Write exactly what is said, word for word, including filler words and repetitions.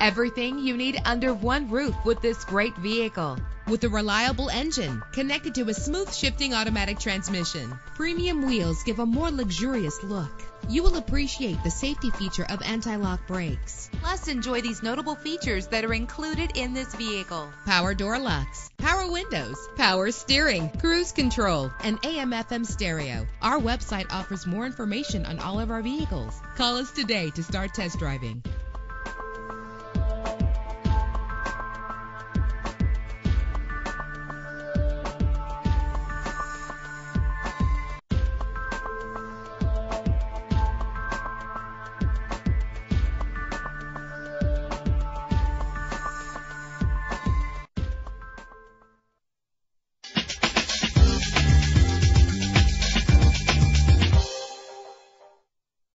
Everything you need under one roof with this great vehicle. With a reliable engine connected to a smooth shifting automatic transmission, premium wheels give a more luxurious look. You will appreciate the safety feature of anti-lock brakes. Plus, enjoy these notable features that are included in this vehicle: power door locks, power windows, power steering, cruise control, and A M F M stereo. Our website offers more information on all of our vehicles. Call us today to start test driving.